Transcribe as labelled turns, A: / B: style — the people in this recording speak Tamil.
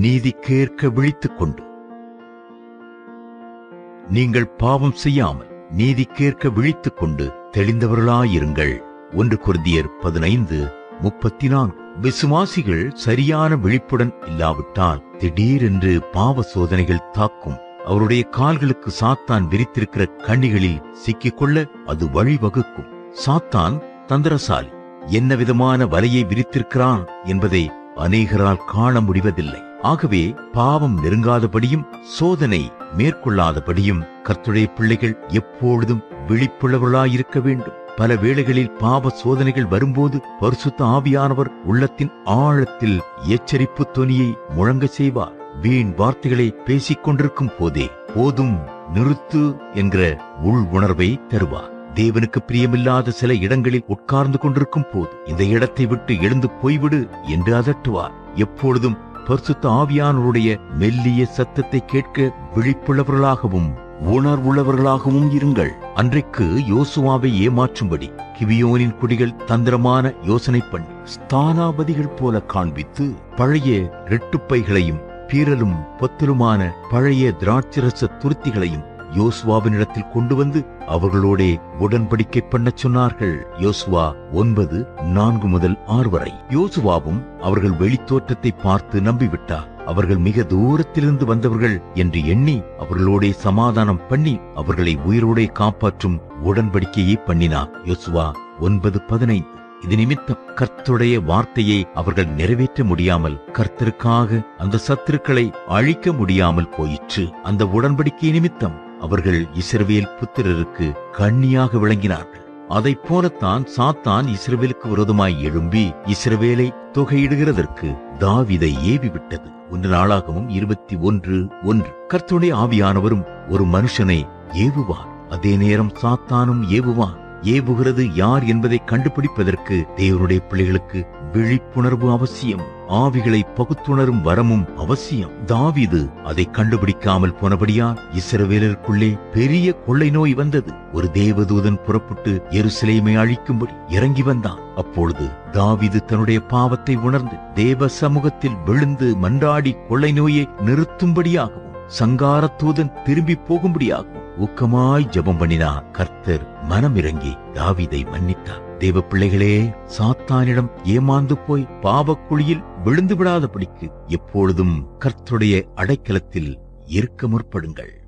A: நீதிக்கேற்க விழித்துக் கொண்டு. நீங்கள் பாவம் செய்யாமல் நீதிக்கேற்க விழித்துக் கொண்டு தெளிந்தவர்களாயிருங்கள். 1 கொரிந்தியர் 15:34. விசுவாசிகள் சரியான விழிப்புடன் இல்லாவிட்டால் திடீரென்று பாவ சோதனைகள் தாக்கும். அவருடைய கால்களுக்கு சாத்தான் விரித்திருக்கிற கண்ணிகளில் சிக்கிக்கொள்ள அது வழிவகுக்கும். சாத்தான் தந்திரசாலி. என்ன விதமான வலையை விரித்திருக்கிறான் என்பதை அநேகரால் காண முடிவதில்லை. ஆகவே பாவம் நெருங்காதபடியும் சோதனை மேற்கொள்ளாதபடியும் கர்த்தருடைய பிள்ளைகள் எப்பொழுதும் விழிப்புள்ளவர்களாயிருக்க வேண்டும். பல வேளைகளில் பாவ சோதனைகள் வரும்போது பரிசுத்த ஆவியானவர் உள்ளத்தின் ஆழத்தில் எச்சரிப்பு தொனியை முழங்க செய்வார். வீண் வார்த்தைகளை பேசிக் கொண்டிருக்கும் போதே போதும் நிறுத்து என்கிற உள் உணர்வை தருவார். தேவனுக்கு பிரியமில்லாத சில இடங்களில் உட்கார்ந்து கொண்டிருக்கும் போது இந்த இடத்தை விட்டு எழுந்து போய்விடு என்று அதட்டுவார். எப்பொழுதும் பரிசுத்த ஆவியானவருடைய மெல்லிய சத்தத்தை கேட்க விழிப்புள்ளவர்களாகவும் உணர்வுள்ளவர்களாகவும் இருங்கள். அன்றைக்கு யோசுவாவை ஏமாற்றும்படி கிபியோனின் குடிகள் தந்திரமான யோசனை பண்ணி ஸ்தானாபதிகள் போல காண்பித்து பழைய ரெட்டுப்பைகளையும் பீரலும் பொத்தலுமான பழைய திராட்சரச துருத்திகளையும் யோசுவாவினிடத்தில் கொண்டு வந்து அவர்களோடே உடன்படிக்கை பண்ண சொன்னார்கள். யோசுவா 9:4-6 வரை. யோசுவாவும் அவர்கள் வெளித்தோற்றத்தை பார்த்து நம்பிவிட்டார். அவர்கள் மிக தூரத்திலிருந்து வந்தவர்கள் என்று எண்ணி அவர்களோடே சமாதானம் பண்ணி அவர்களை உயிரோடே காப்பாற்றும் உடன்படிக்கையை பண்ணினார். யோசுவா 9:15. இது நிமித்தம் கர்த்தருடைய வார்த்தையை அவர்கள் நிறைவேற்ற முடியாமல், கர்த்தருக்காக அந்த சத்துருக்களை அழிக்க முடியாமல் போயிற்று. அந்த உடன்படிக்கை நிமித்தம் அவர்கள் இஸ்ரவேல் புத்திரருக்கு கண்ணியாக விளங்கினார்கள். அதைப் போலத்தான் சாத்தான் இஸ்ரவேலுக்கு விரோதமாய் எழும்பி இஸ்ரவேலை தொகையிடுகிறதற்கு தாவீதை ஏவிவிட்டது. 1 நாளாகமம் 21:1. கர்த்தருடைய ஆவியானவரும் ஒரு மனுஷனை ஏவுவார், அதே நேரம் சாத்தானும் ஏவுவான். ஏவுகிறது யார் என்பதை கண்டுபிடிப்பதற்கு தேவனுடைய பிள்ளைகளுக்கு விழிப்புணர்வு அவசியம். ஆவிகளை பகுத்துணரும் வரமும் அவசியம். தாவீது அதை கண்டுபிடிக்காமல் போனபடியால் இஸ்ரவேலருக்குள்ளே பெரிய கொள்ளை நோய் வந்தது. ஒரு தேவதூதன் புறப்பட்டு எருசலேமை அழிக்கும்படி இறங்கி வந்தான். அப்பொழுது தாவீது தன்னுடைய பாவத்தை உணர்ந்து தேவ சமூகத்தில் விழுந்து மன்றாடி கொள்ளை நோயை நிறுத்தும்படியாகவும் சங்காரத்தூதன் திரும்பி போகும்படியாகவும் ஊக்கமாய் ஜெபம் பண்ணினார். கர்த்தர் மனமிறங்கி தாவீதை மன்னித்தார். தேவ பிள்ளைகளே, சாத்தானிடம் ஏமாந்து போய் பாவக்குழியில் விழுந்து விடாதபடிக்கு எப்பொழுதும் கர்த்தருடைய அடைக்கலத்தில் இருக்க முற்படுங்கள்.